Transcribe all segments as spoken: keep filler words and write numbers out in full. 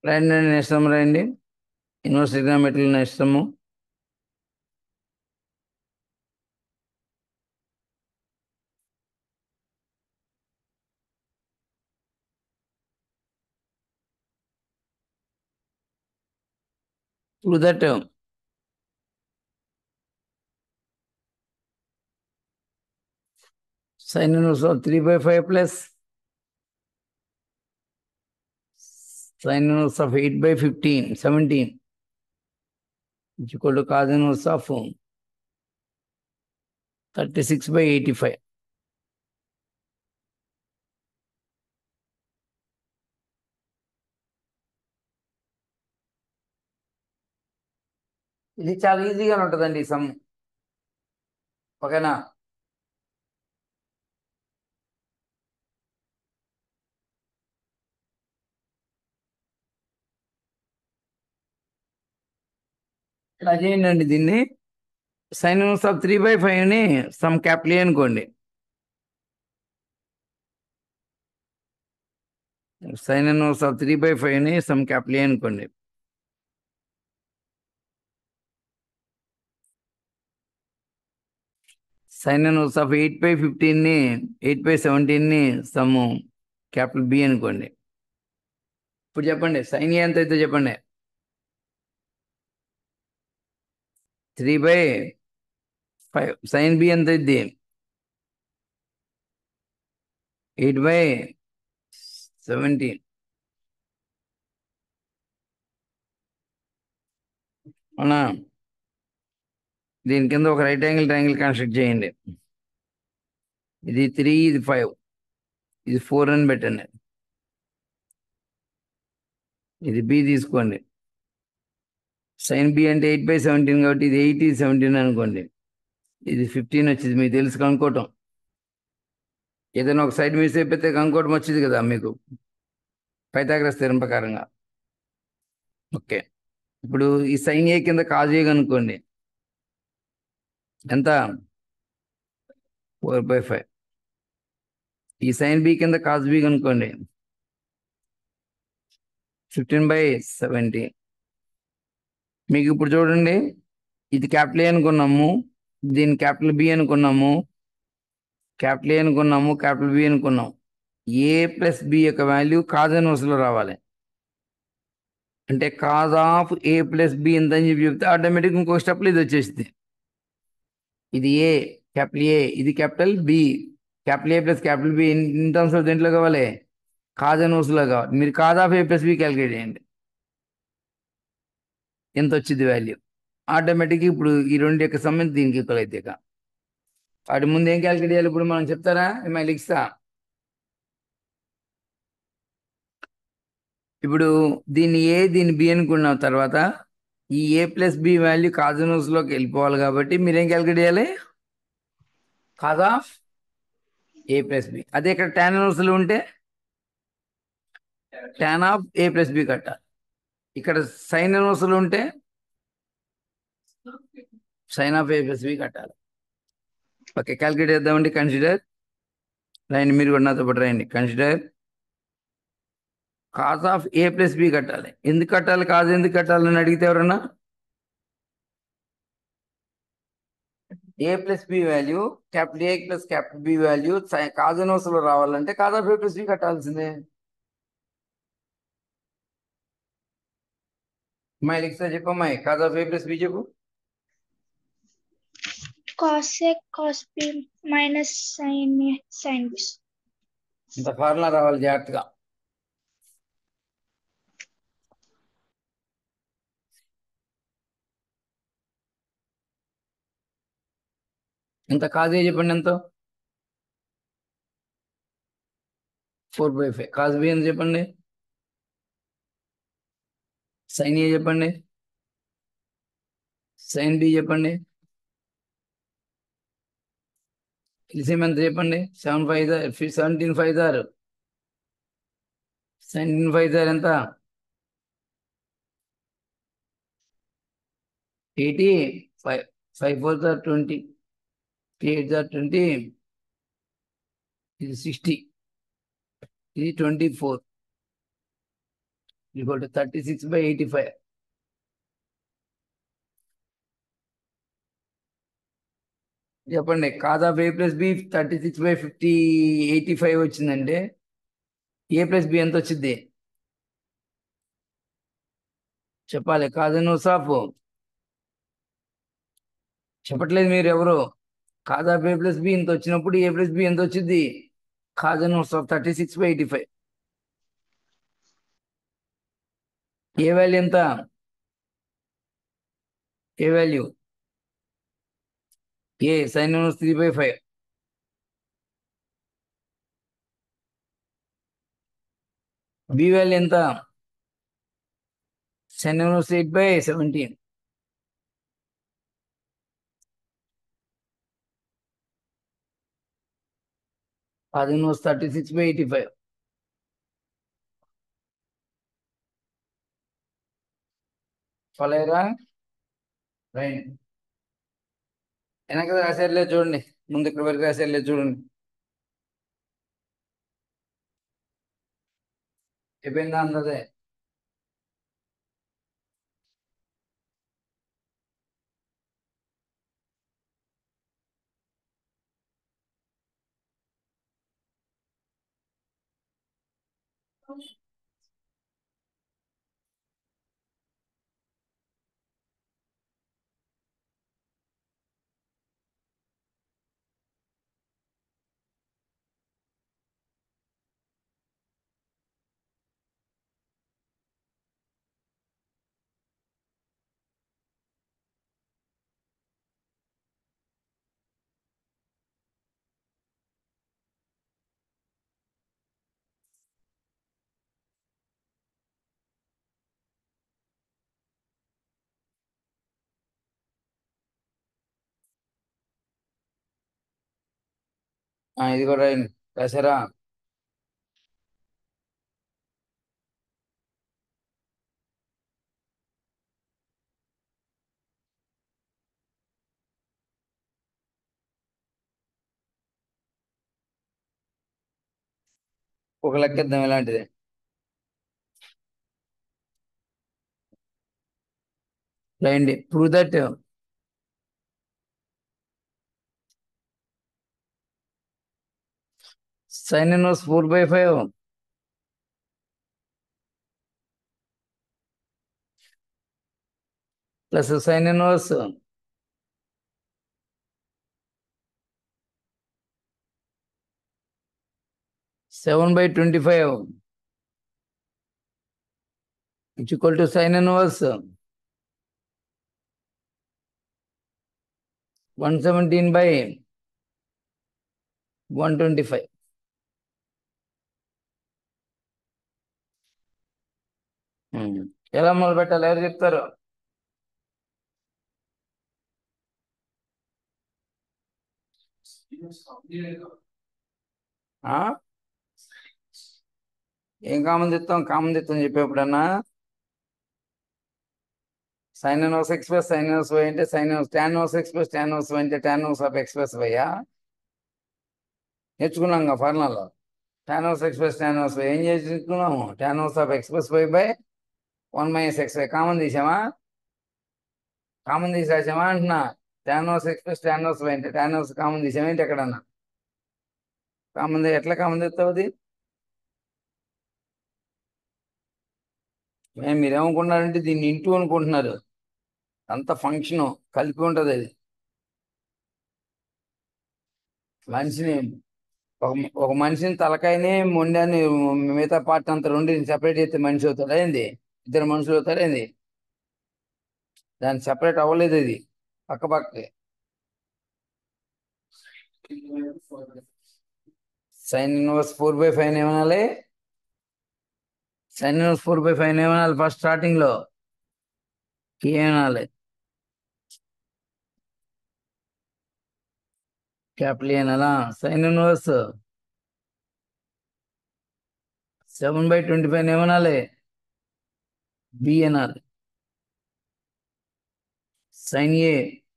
రాయండి అండి, next sum రాయండి. Inverse trigonometry next sum. To that sin inverse of three by five plus sin inverse of eight by fifteen, seventeen is equal to cos inverse of thirty-six by eighty-five. ఇది చాలా ఈజీగా ఉంటుందండి ఈ some. ఓకేనా? ఇలా చేయండి దీన్ని. Sine inverse of three by five ని సమ్ క్యాపిటల్ ఏ అనుకోండి. Sine inverse of three by five ని సమ్ క్యాపిటల్ ఏ అనుకోండి. Sine inverse of eight by fifteen ని ఎయిట్ బై సెవెంటీన్ ని సమ్ క్యాపిటల్ బి అనుకోండి. ఇప్పుడు చెప్పండి సైన్ ఏ ఎంత అయితే చెప్పండి. Three by five. Sine B ఎంత అయింది? Eight by seventeen. అవునా? దీని కింద ఒక రైట్ యాంగిల్ ట్రయాంగిల్ కన్స్ట్రక్ట్ చేయండి. ఇది త్రీ, ఇది ఫైవ్, ఇది ఫోర్ అని పెట్టండి. ఇది బి తీసుకోండి. సైన్ బి అంటే ఎయిట్ బై సెవెంటీన్ కాబట్టి ఇది ఎయిట్, ఇది సెవెంటీన్ అనుకోండి. ఇది ఫిఫ్టీన్ వచ్చింది. మీకు తెలుసు కనుక్కోవటం. ఏదైనా ఒక సైడ్ మిస్ అయిపోతే కనుక్కోవటం వచ్చింది కదా మీకు పైథాగరస్ థీరం ప్రకారంగా. ఓకే. ఇప్పుడు ఈ సైన్ ఏ కింద కాజ్ ఏ కనుక్కోండి. ఎంత? Four by five. ఈ సైన్ బి కింద కాజ్ బి కనుక్కోండి. Fifteen by seventeen. మీకు ఇప్పుడు చూడండి, ఇది క్యాపిటల్ ఏ అనుకున్నాము, దీన్ని క్యాపిటల్ బి అనుకున్నాము, క్యాపిటల్ ఏ అనుకున్నాము, క్యాపిటల్ బి అనుకున్నాం. ఏ ప్లస్ బి యొక్క వాల్యూ కాజ్ ఇన్వర్స్లో రావాలి. అంటే cos of A plus B ఎంత అని చెప్పి చెప్తే ఆటోమేటిక్ ఇంకో స్టెప్లో ఇది వచ్చేసింది. ఇది ఏ క్యాపిటల్ ఏ, ఇది capital B. Capital A plus capital B in terms of దేంట్లో కావాలి? కాజ్ ఇన్వర్స్లో కావాలి. మీరు cos of A plus B calculate చేయండి, ఎంత వచ్చింది వాల్యూ. ఆటోమేటిక్గా ఇప్పుడు ఈ రెండు యొక్క సంబంధం దీనికి ఈక్వల్ అయితే ఇక వాటి ముందు ఏం క్యాలిక్యులేట్ చేయాలి ఇప్పుడు మనం చెప్తారా? ఏమైనా లిక్స్తా? ఇప్పుడు దీన్ని ఏ దీన్ని బి అనుకున్న తర్వాత ఈ A plus B value cos ఇన్వర్స్లోకి వెళ్ళిపోవాలి కాబట్టి మీరేం క్యాలిక్యులేట్ చేయాలి? Cos of A plus B. అదే ఇక్కడ టాన్ ఇన్వర్స్లో ఉంటే tan of A plus B కట్టాలి. ఇక్కడ సైన్ ఇన్వర్స్లో ఉంటే sine of A plus B కట్టాలి. ఓకే, క్యాలిక్యులేట్ చేద్దామండి. కన్సిడర్ రాయండి, మీరు కూడా నాతో పాటు రాయండి. Consider cos of A plus B కట్టాలి. ఎందుకు కట్టాలి? కాజ్ ఎందుకు కట్టాలని అడిగితే ఎవరన్నా A plus B value capital A plus capital B value cos ఇన్వర్స్లో రావాలంటే cos of A plus B కట్టాల్సిందే. అమ్మాయి లిక్స్తా చెప్పమ్మాయి, cos of A plus B చెప్పు. cos A cos B minus sin A sin B. ఇంత ఫార్ములా రావాలి జాగ్రత్తగా. ఎంత కాజ్ ఏ చెప్పండి, ఎంతో? Four by five. Cos B ఎంత చెప్పండి? సైన్ ఏ చెప్పండి? సైన్ బి చెప్పండి? ఎల్సిఎం ఎంత చెప్పండి? సెవెన్ ఫైవ్ సెవెంటీన్ ఫైవ్ జార్ సెవెంటీన్ ఫైవ్ జార్ ఎంత? ఎయిటీ. ఫైవ్ ఫైవ్ ఫోర్ జార్ ట్వంటీ, ఎయిట్ జార్ ట్వంటీ, ఇది సిక్స్టీ, ఇది twenty four. Equal to thirty six by eighty five. చెప్పండి, కాదా A plus B thirty six by fifty eighty five వచ్చిందంటే ఏ ప్లస్ బి ఎంత వచ్చింది చెప్పాలి. కాదని సాఫ్ చెప్పట్లేదు మీరు ఎవరు. కాదా ఏ ప్లస్ బి ఇంత వచ్చినప్పుడు ఏ ప్లస్ బి ఎంత వచ్చింది? కాదని సాఫ్ thirty six by eighty five. A value ఎంత? A value? A sine inverse three by five. B value ఎంత? Sine inverse eight by seventeen. అది inverse thirty six by eighty five. ఫలేరా రైట్. వెనక రాసేర్లేదు చూడండి, ముందు ఇక్కడ వరకు రాసేర్లేదు చూడండి. అయిపోయిందా అందదే? ఆ, ఇది కూడా రాయండి. రాసారా? ఒక లెక్కిద్దాం ఇలాంటిది. రాయండి. Prove that sine inverse four by five plus sine inverse seven by twenty five which equal to sine inverse one seventeen by one twenty five. ఎలా మొదలు పెట్టాలి? ఎవరు చెప్తారు? ఆ? ఏం కామన్ తెస్తాం? కామన్ తెస్తాం చెప్పేప్పుడన్నా sine inverse x plus sine inverse y అంటే sine inverse tan inverse x plus tan inverse y అంటే tan inverse of x plus వైయా? నేర్చుకున్నాం కదా ఫార్ములాలో. Tan inverse x plus tan inverse y ఏం చేసుకున్నాము? Tan inverse of x plus y by one minus x y. Common తీసామా? Common తీసి రాసామా అంటున్నా. Tan inverse x plus tan inverse y అంటే టాన్ ఇన్వర్స్ కామన్ తీసామా ఏంటి ఎక్కడన్నా? కామన్ ఎట్లా కామన్ తెస్తావు? అది మేము మీరేమనుకుంటున్నారంటే దీన్ని ఇంటూ అనుకుంటున్నారు. అంత ఫంక్షన్ కలిపి ఉంటుంది. అది మనిషిని ఒక ఒక మనిషిని తలకాయని మొండాన్ని మిగతా పార్ట్ అంతా రెండు సెపరేట్ చేస్తే మనిషి అవుతాడా ఏంది? ఇద్దరు మనుషులు అవుతారా ఏంది? దాన్ని సెపరేట్ అవ్వలేదు. అది పక్క పక్కకి. Sine inverse four by five ఏమనాలి? Sine inverse four by five ఏమనాలి? ఫస్ట్ స్టార్టింగ్ లో ఏమనాలి? క్యాపిటల్ ఏనాలా? Sine inverse seven by twenty five ఏమనాలి? బి అనాలి. Sine A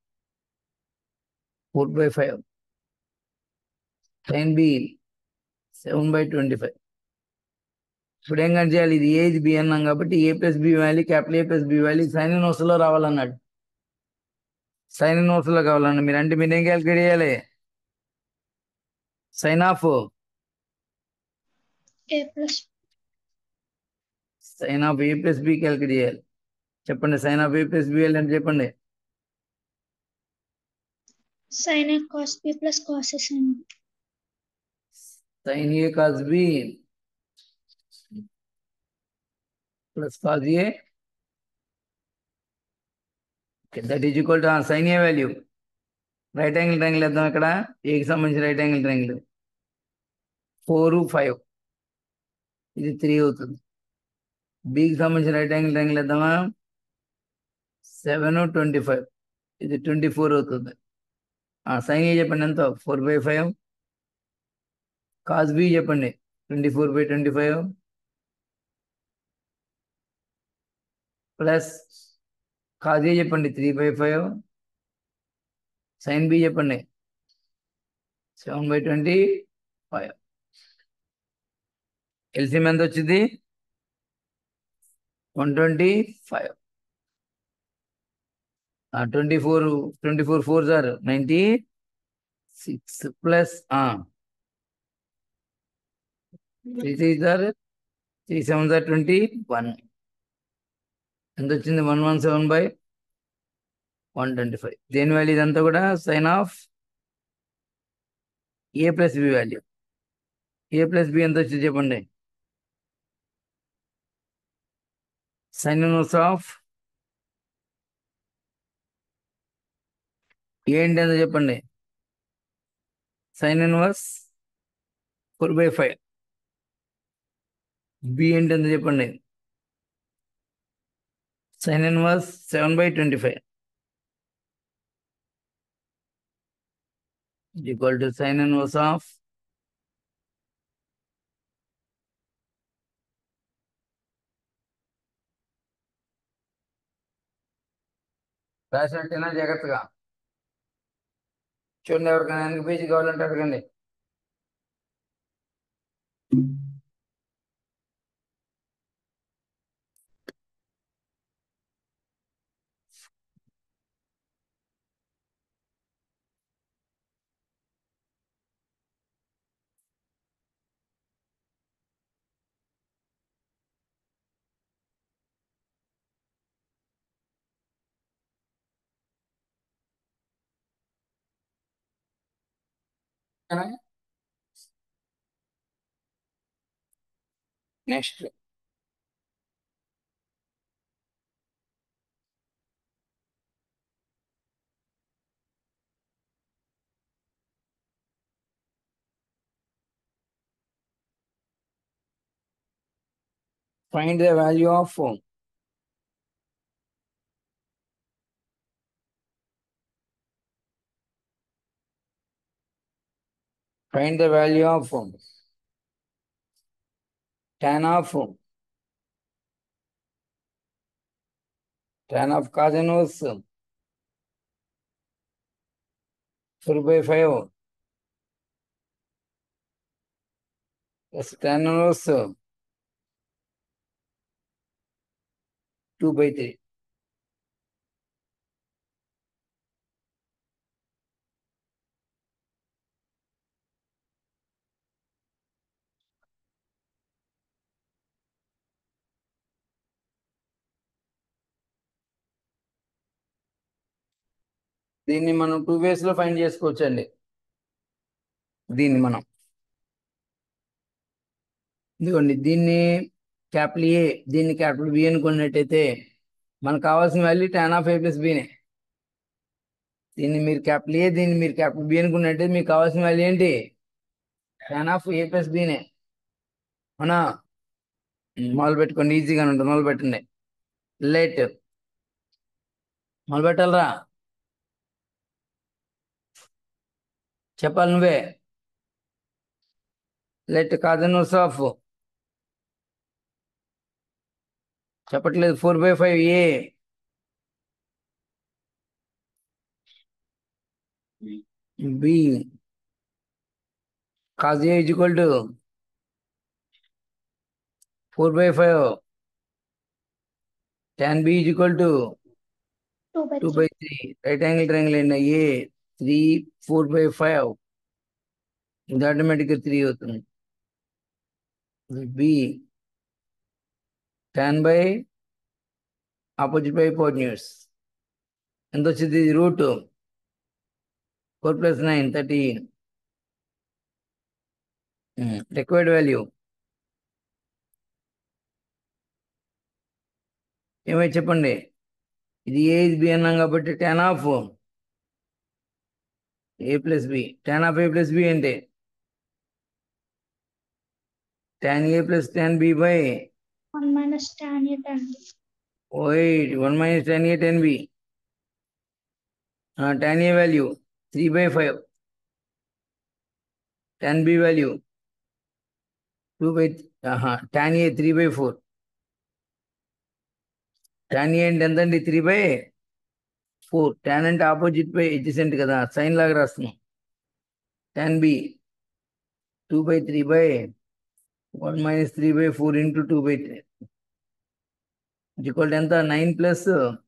four by five sine B seven by twenty five. ఇప్పుడు ఏం cut చేయాలి? ఇది ఏ ఇది బి అన్నాం కాబట్టి A plus B value capital A plus B value sine ఇన్వర్స్లో రావాలన్నాడు. సైన్ ఇన్వర్స్లో కావాలన్నా మీరు అంటే మీరు ఏం క్యాలిక్యులేట్ చేయాలి? Sine of A plus sine of A plus B calculate చేయాలి. చెప్పండి sine of A plus B value అంటే చెప్పండి. Sine A cos B plus cos A sine sine A cos B plus cos A that is equal to sine A value right angle triangle వేద్దాం. ఇక్కడ ఏకి సంబంధించి right angle triangle four five ఇది three అవుతుంది. బికి సంబంధించిన right angle triangle వేద్దామా? Seven twenty five ఇది ట్వంటీ ఫోర్ అవుతుంది. సైన్ ఏ చెప్పండి ఎంత? Four by five. Cos B చెప్పండి twenty four by twenty five plus cos A చెప్పండి three by five. Sine B చెప్పండి seven by twenty five. LCM ఎంత వచ్చింది? One twenty five. Twenty four twenty four four సార్ ninety six plus three three సార్ three seven సార్ twenty one. ఎంత వచ్చింది? One one seven by one twenty five. దేని value ఇదంతా కూడా sine of A plus B value. A plus B ఎంత వచ్చింది చెప్పండి? సైన్ ఇన్వర్స్ ఆఫ్ ఏ ఏంటి ఎంత చెప్పండి? Sine inverse four by five. B ఏంటి ఎంత చెప్పండి? Sine inverse seven by twenty five equal to sine inverse of రాసినట్టేనా జాగ్రత్తగా చూడండి. ఎవరికైనా వెనక పేజీ కావాలంటే అడగండి. Next find the value of find the value of tan of tan of cos inverse four by five plus tan inverse two by three. దీన్ని మనం టూ వేస్ లో ఫైండ్ చేసుకోవచ్చండి. దీన్ని మనం ఇదిగోండి దీన్ని క్యాపిటల్ ఏ దీన్ని క్యాపిటల్ బి అనుకున్నట్టయితే మనకు కావాల్సిన value tan of A plus బినే. దీన్ని మీరు క్యాపిటల్ ఏ దీన్ని మీరు క్యాపిటల్ బి అనుకున్నట్టయితే మీకు కావాల్సిన వాల్యూ ఏంటి? tan ఆఫ్ ఏ ప్లస్ బినే. అవునా? మొదలు పెట్టుకోండి, ఈజీగా ఉంటుంది. మొదలు పెట్టండి. లెట్ మొదలు పెట్టాలరా, చెప్పాలి నువ్వే. లెట్ కాస్ ఇన్వర్స్ ఆఫ్ చెప్పట్లేదు four by five A B cos A is equal to four by five tan b is equal to two by two three by three right angle triangle అండి A three four by five ఇది ఆటోమేటిక్గా three అవుతుంది B tan by opposite by hypotenuse ఎంత వచ్చింది root four plus nine thirteen required value ఏమై చెప్పండి ఇది A ఇది బి అన్నాం కాబట్టి tan of A plus B tan of A plus B అంటే tan A plus tan B by one minus tan A tan B ఓయ్ one minus tan A tan B tan A value three by five tan B value two by tan A three by four tan A అంటే ఎంతండి three by four tan అంటే opposite by adjacent కదా sine లాగా రాస్తున్నాం tan B two by three by one minus three by four into two by three equal ఎంత nine plus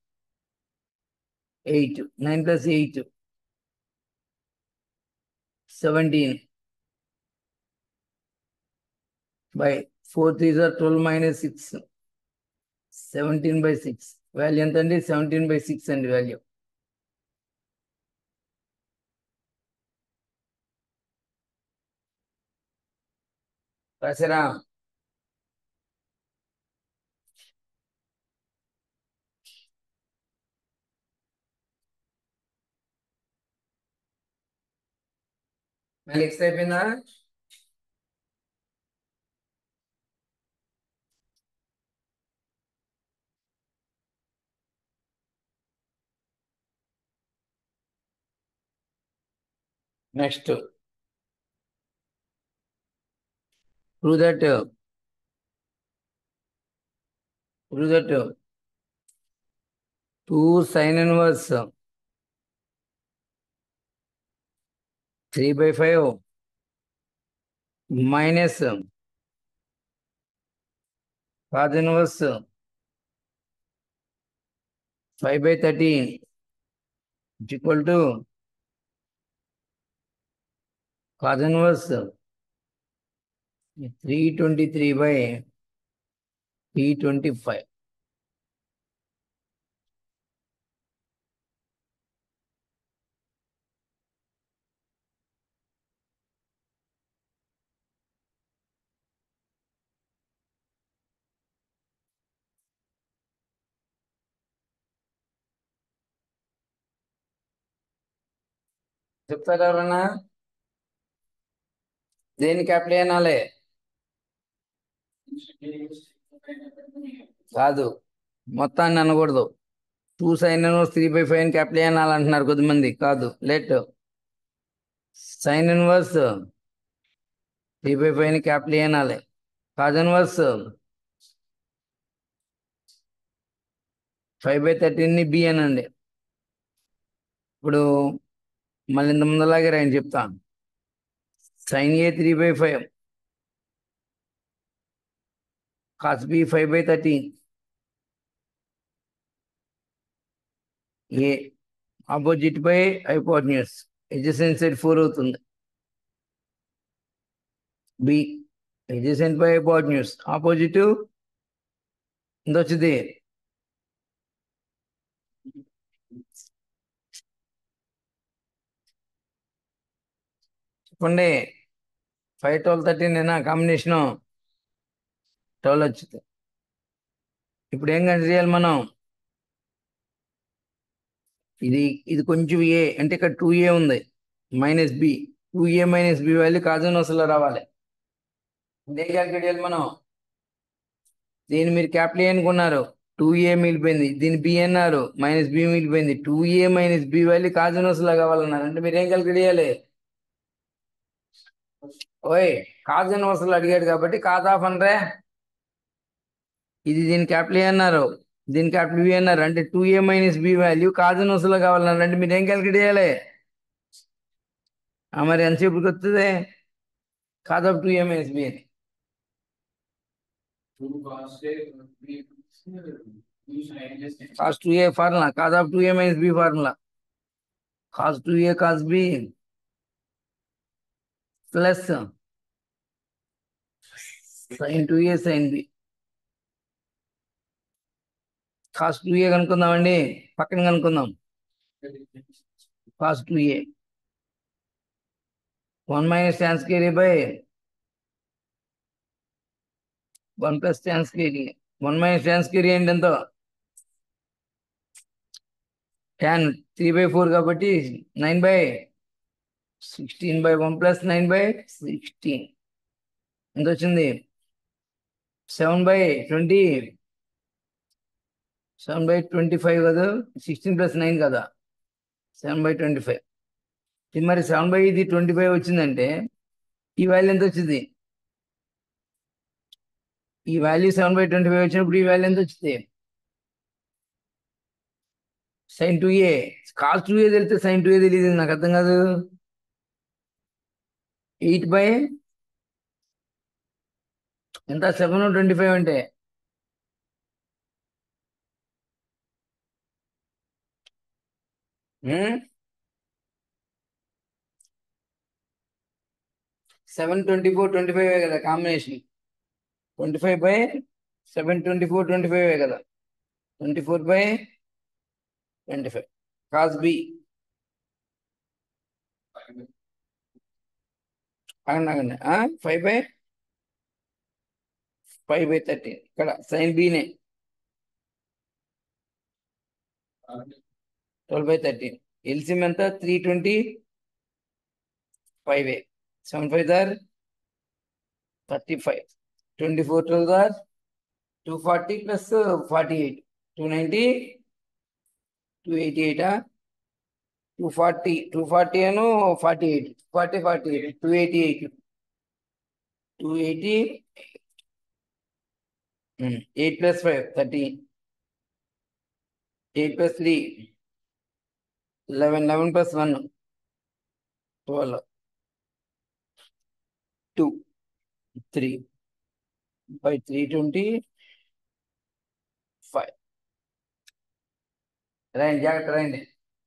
eight nine plus eight seventeen by four three జార్ twelve minus six seventeen by six value ఎంత అండి seventeen by six అండి value రాసారా మళ్ళీ next అయిపోయిందా next prove that prove that two sin inverse three by five minus cos inverse five by thirteen is equal to cos inverse three twenty-three by three twenty-five. చెప్తారా ఎవరన్నా దేనికి apply అనాలి కాదు మొత్తాన్ని అనకూడదు two sine inverse three by five కి apply అనాలంటున్నారు కొద్దిమంది కాదు let sine inverse three by five కి అప్లై అనాలి cos inverse five by thirteen ని బి అనండి ఇప్పుడు మళ్ళీ ఇంత ముందులాగే రాయని చెప్తాను sine A three by five cos B five by thirteen A opposite by hypotenuse adjacent side four అవుతుంది B adjacent by hypotenuse opposite ఎంత వచ్చింది చెప్పండి ఫైవ్ ట్వెల్వ్ థర్టీన్ ఏనా కాంబినేషను ట్వెల్వ్ వచ్చింది ఇప్పుడు ఏం కన్సిడర్ చేయాలి మనం ఇది ఇది కొంచెం ఏ అంటే ఇక్కడ టూ ఏ ఉంది minus B two A minus B value కాజన్ వసలో రావాలి ఇదే క్యాల్కులేట్ చేయాలి మనం దీన్ని మీరు క్యాపిటల్ ఏ అనుకున్నారు టూ ఏ మిగిలిపోయింది దీన్ని బి అన్నారు మైనస్ బి మిగిలిపోయింది two A minus B value కాజన్ వసలో కావాలన్నారు అంటే మీరు ఏం క్యాల్కులేట్ చేయాలి ఓయ్ కాజన్ వసలు అడిగాడు కాబట్టి కాజ్ ఆఫ్ అనరే ఇది దీని క్యాపిటల్ ఏ అన్నారు దీని క్యాపిటల్ బి అన్నారు అంటే two A minus B value కాజన్ వసలో కావాలన్నారు అంటే మీరు ఏం క్యాల్కులేట్ చేయాలి మరి ఎంతసేపుకి వస్తుంది cos of two A minus B అని cos two a formula, cos of two a minus b formula, cos two a cos b plus sin two a sin b. cos two a కనుక్కుందామండి, పక్కన కనుక్కుందాం. cos two a one minus tan square a by one plus tan square a. one minus tan square a ఏంటి ఎంతో? tan three by four కాబట్టి nine by sixteen by one plus nine by sixteen. ఎంత వచ్చింది? seven by twenty. seven by twenty-five కదా, sixteen plus nine కదా, seven by twenty-five. ఇది మరి seven by ఇది ట్వంటీ ఫైవ్ వచ్చిందంటే ఈ వాల్యూ ఎంత వచ్చింది? ఈ value seven by twenty five వచ్చినప్పుడు ఈ వాల్యూ ఎంత వచ్చింది? Sine two A. Cos two A తెలిస్తే సైన్ టూ ఏ తెలియదు, నాకు అర్థం కాదు. ఎయిట్ బై ఎంత? సెవెన్ ట్వంటీ ఫైవ్ అంటే seven twenty four twenty five కదా combination. Twenty five by seven twenty four twenty five కదా, twenty four by twenty five. Cos B అగండి five by five by thirteen. ఇక్కడ sine బినే twelve by thirteen. LCM ఎంత? Three twenty five ఏ. Seven five దార్ thirty five. Twenty four twelve దార్ two forty plus forty eight two ninety two eighty ఎయిటా? Two forty two forty అను forty eight forty forty eight two eighty eight two eighty eight plus five thirteen. Eight plus three eleven. Eleven plus one twelve. Two three by three twenty five. రాయండి, జాగ్రత్త రాయండి.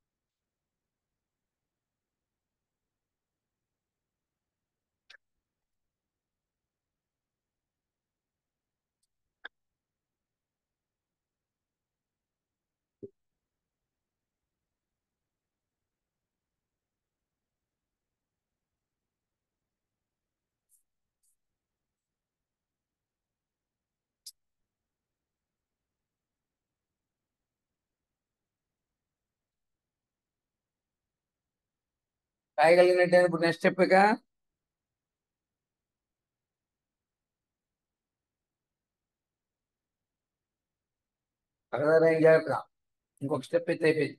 రాయగలిగినట్టే ఇప్పుడు next step ఇక అక్కడ రాయండి జాగ్రత్త. ఇంకొక స్టెప్ అయితే అయిపోయింది.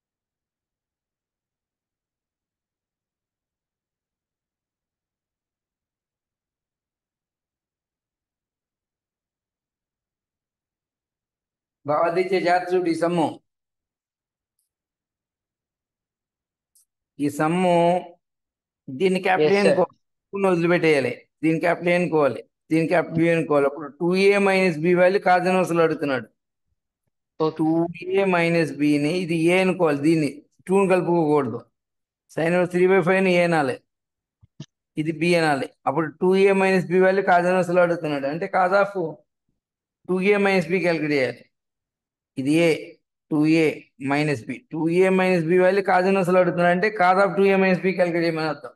భావాదిత్య జాగ్రత్త చూడు. ఈ సమ్ము ఈ సమ్ము దీన్ని క్యాపిటల్ Yes, sir. అనుకోవాలి, వదిలిపెట్టేయాలి. దీని క్యాపిటల్ అనుకోవాలి, దీని క్యాపిటల్ బి అనుకోవాలి. అప్పుడు two A minus B value కాదని అసలు అడుగుతున్నాడు. Okay. టూ ఏ మైనస్ బిని ఇది ఏ అనుకోవాలి, దీన్ని టూని కలుపుకోకూడదు. సైన్ త్రీ బై ఫైవ్ ని ఏ అనాలి, ఇది బి అనాలి. అప్పుడు two A minus B value కాదని అసలు అడుగుతున్నాడు అంటే cos of two A minus B calculate చేయాలి. ఇది A two A minus B. Two A minus B value కాదని అసలు అడుగుతున్నాడు అంటే cos of two A minus B calculate చేయమని అర్థం.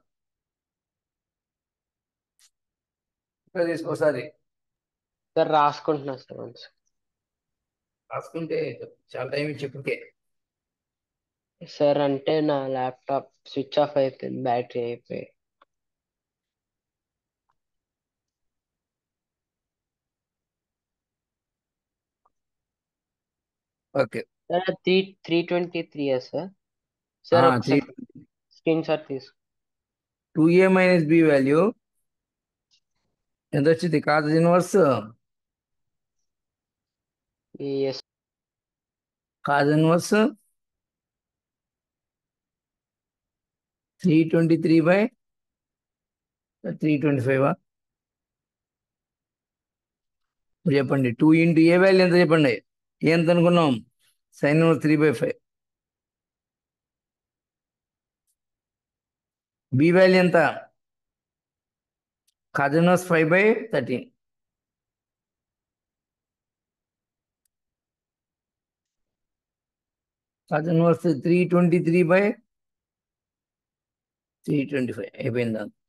ఇక్కడ తీసుకోసారి సార్ రాసుకుంటున్నా సార్ once. రాసుకుంటే చాలా టైం ఇచ్చి ఇప్పటికే. సార్ అంటే నా ల్యాప్టాప్ స్విచ్ ఆఫ్ అయిపోయింది, బ్యాటరీ అయిపోయి. Okay sir three three twenty three sir. Sir ఒకసారి స్క్రీన్ షాట్ తీసు. Two A minus B value ఎంత వచ్చింది? Cos inverse is cos inverse three twenty three by three twenty five ఇప్పుడు చెప్పండి two into ఏ value ఎంత చెప్పండి A ఎంత అనుకున్నాం sine inverse three by five B value ఎంత cos inverse five by thirteen cos inverse three twenty three by three twenty five అయిపోయిందా